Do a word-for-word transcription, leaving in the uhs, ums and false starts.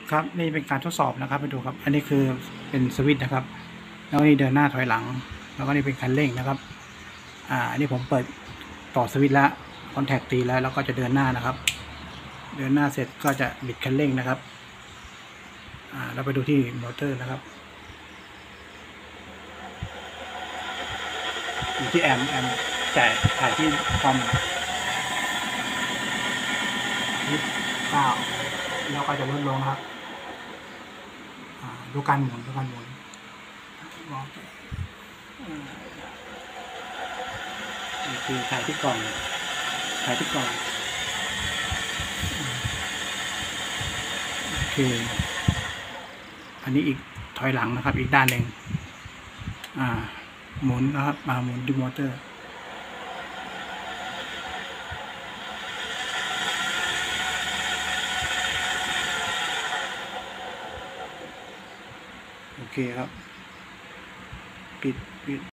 ครับนี่เป็นการทดสอบนะครับไปดูครับอันนี้คือเป็นสวิตช์นะครับแล้วนี่เดินหน้าถอยหลังแล้วก็นี่เป็นคันเร่งนะครับอ่าอันนี้ผมเปิดต่อสวิตช์แล้วคอนแทคตีแล้วแล้วก็จะเดินหน้านะครับเดินหน้าเสร็จก็จะบิดคันเร่งนะครับอ่าเราไปดูที่มอเตอร์นะครับอยู่ที่แอมป์แอมป์จ่ายถ่ายที่คอมยี่สิบเก้าแล้วก็จะลดลงนะครับดูการหมุนดูการหมุนนี่คือถ่ายที่กล่องถ่ายที่กล่องโอเคอันนี้อีกถอยหลังนะครับอีกด้านหนึ่งอ่าหมุนนะครับมาหมุนดูมอเตอร์โอเคครับปิดปิด